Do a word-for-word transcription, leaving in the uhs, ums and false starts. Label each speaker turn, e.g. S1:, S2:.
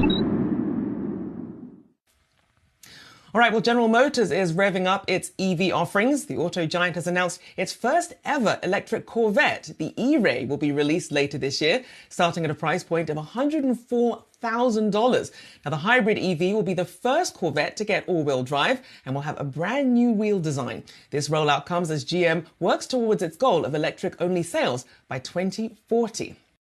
S1: All right, well, General Motors is revving up its E V offerings. The auto giant has announced its first ever electric Corvette. The E-Ray will be released later this year, starting at a price point of one hundred four thousand dollars. Now, the hybrid E V will be the first Corvette to get all-wheel drive and will have a brand new wheel design. This rollout comes as G M works towards its goal of electric-only sales by twenty forty.